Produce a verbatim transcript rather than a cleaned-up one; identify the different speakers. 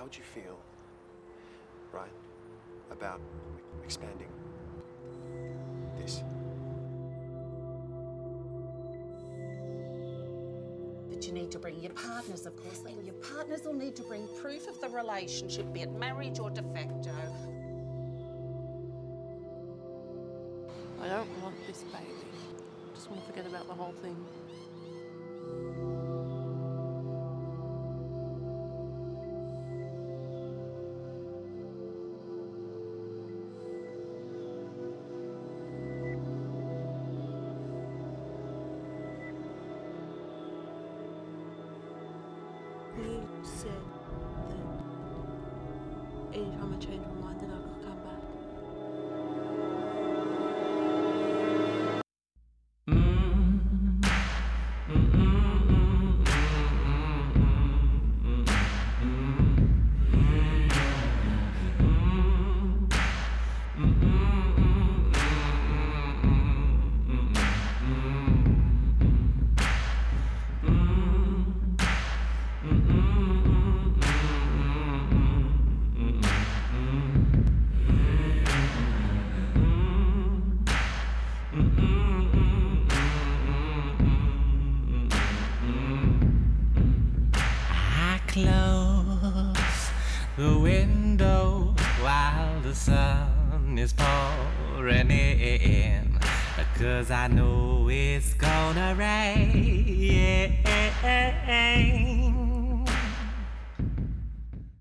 Speaker 1: how would you feel, right, about expanding this?
Speaker 2: But you need to bring your partners, of course. Then your partners will need to bring proof of the relationship, be it marriage or de facto.
Speaker 3: I don't want this baby. I just want to forget about the whole thing. You said that anytime I change my mind, then I could come back.
Speaker 4: Close the window while the sun is pouring in, 'cause I know it's gonna rain.